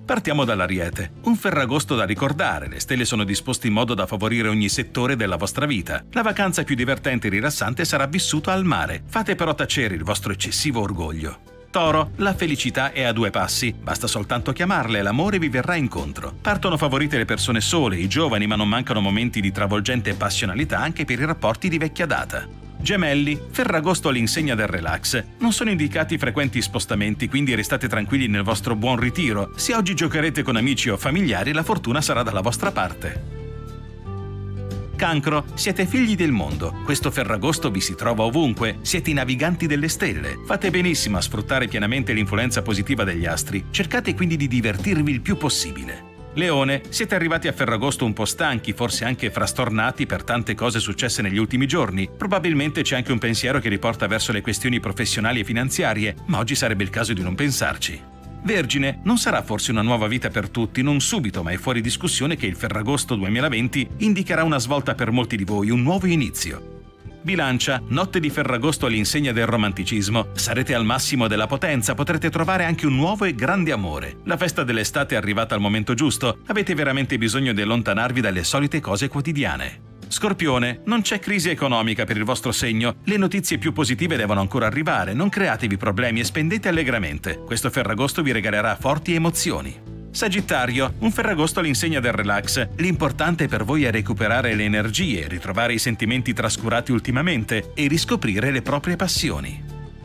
Partiamo dall'Ariete. Un Ferragosto da ricordare, le stelle sono disposte in modo da favorire ogni settore della vostra vita. La vacanza più divertente e rilassante sarà vissuta al mare, fate però tacere il vostro eccessivo orgoglio. Toro, la felicità è a due passi, basta soltanto chiamarla e l'amore vi verrà incontro. Partono favorite le persone sole, i giovani, ma non mancano momenti di travolgente passionalità anche per i rapporti di vecchia data. Gemelli, Ferragosto all'insegna del relax. Non sono indicati frequenti spostamenti, quindi restate tranquilli nel vostro buon ritiro. Se oggi giocherete con amici o familiari, la fortuna sarà dalla vostra parte. Cancro, siete figli del mondo. Questo Ferragosto vi si trova ovunque. Siete i naviganti delle stelle. Fate benissimo a sfruttare pienamente l'influenza positiva degli astri. Cercate quindi di divertirvi il più possibile. Leone, siete arrivati a Ferragosto un po' stanchi, forse anche frastornati per tante cose successe negli ultimi giorni. Probabilmente c'è anche un pensiero che riporta verso le questioni professionali e finanziarie, ma oggi sarebbe il caso di non pensarci. Vergine, non sarà forse una nuova vita per tutti, non subito, ma è fuori discussione che il Ferragosto 2020 indicherà una svolta per molti di voi, un nuovo inizio. Bilancia, notte di Ferragosto all'insegna del romanticismo. Sarete al massimo della potenza, potrete trovare anche un nuovo e grande amore. La festa dell'estate è arrivata al momento giusto, avete veramente bisogno di allontanarvi dalle solite cose quotidiane. Scorpione, non c'è crisi economica per il vostro segno, le notizie più positive devono ancora arrivare, non createvi problemi e spendete allegramente. Questo Ferragosto vi regalerà forti emozioni. Sagittario, un Ferragosto all'insegna del relax. L'importante per voi è recuperare le energie, ritrovare i sentimenti trascurati ultimamente e riscoprire le proprie passioni.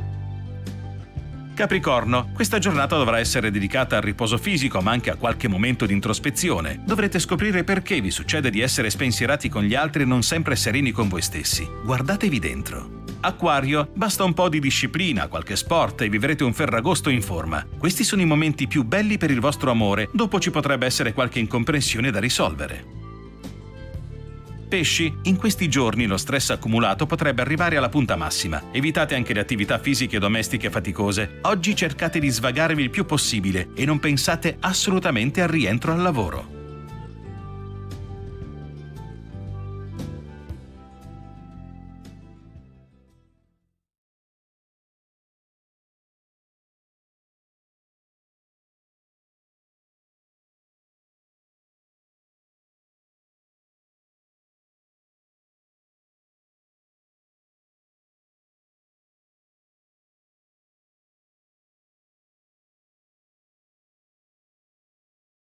Capricorno, questa giornata dovrà essere dedicata al riposo fisico ma anche a qualche momento di introspezione. Dovrete scoprire perché vi succede di essere spensierati con gli altri e non sempre sereni con voi stessi. Guardatevi dentro. Acquario, basta un po' di disciplina, qualche sport e vivrete un Ferragosto in forma. Questi sono i momenti più belli per il vostro amore, dopo ci potrebbe essere qualche incomprensione da risolvere. Pesci, in questi giorni lo stress accumulato potrebbe arrivare alla punta massima. Evitate anche le attività fisiche e domestiche faticose. Oggi cercate di svagarvi il più possibile e non pensate assolutamente al rientro al lavoro.